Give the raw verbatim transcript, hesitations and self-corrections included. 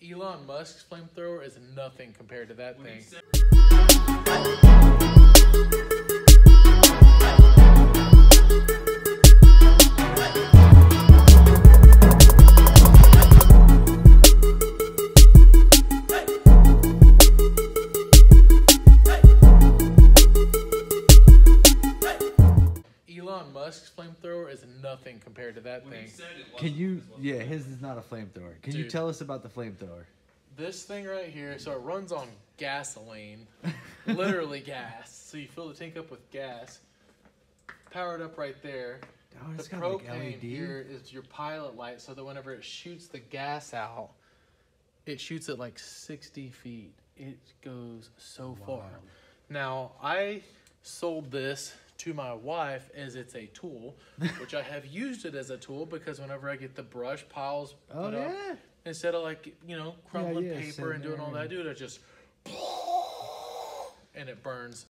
Elon Musk's flamethrower is nothing compared to that thing. Elon Musk's flamethrower is nothing compared to that thing. Can you, yeah, his is not a flamethrower. Can Dude. you tell us about the flamethrower? This thing right here, so it runs on gasoline, literally gas. So you fill the tank up with gas, powered up right there. Oh, The it's got like L E propane D. here is your pilot light, so that whenever it shoots the gas out, it shoots at like sixty feet. It goes so Wow. far. Now, I sold this to my wife as it's a tool, which I have used it as a tool because whenever I get the brush piles Oh, put up, yeah. instead of like, you know, crumbling yeah, paper sitting and doing all there that, dude, I just and it burns